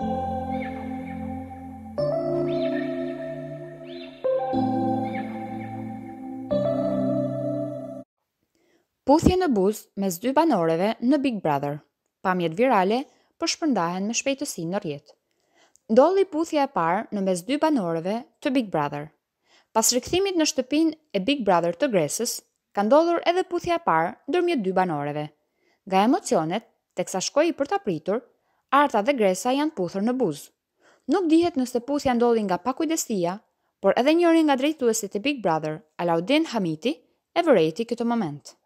Puthje në buzë mes dy banoreve në Big Brother. Pamjet virale po shpërndahen me shpejtësi në rrjet. Ndodhi puthja e parë në mes dy banoreve të Big Brother. Pas rikthimit në shtëpinë e Big Brother të Gresës, ka ndodhur edhe puthja e parë ndërmjet dy banoreve. Nga emocionet, teksa shkoi për ta pritur, Arta dhe Gresa janë puthur në buzë. Nuk dihet nëse puthja ndodhi nga pakujdesia, por edhe njëri nga drejtuesit e Big Brother, Alaudin Hamiti, e vërejti këtë moment.